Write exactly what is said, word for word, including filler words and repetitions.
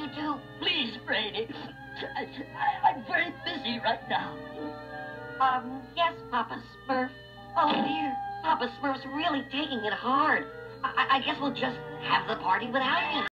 do? Please, Brady. I, I, I'm very busy right now. Um, yes, Papa Smurf. Oh, dear. Papa Smurf's really taking it hard. I, I guess we'll just have the party without me.